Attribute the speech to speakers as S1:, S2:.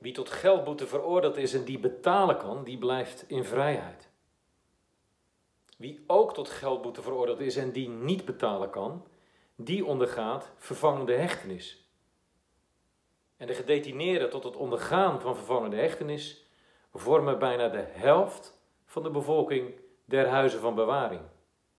S1: Wie tot geldboete veroordeeld is en die betalen kan, die blijft in vrijheid. Wie ook tot geldboete veroordeeld is en die niet betalen kan, die ondergaat vervangende hechtenis. En de gedetineerden tot het ondergaan van vervangende hechtenis vormen bijna de helft van de bevolking der huizen van bewaring.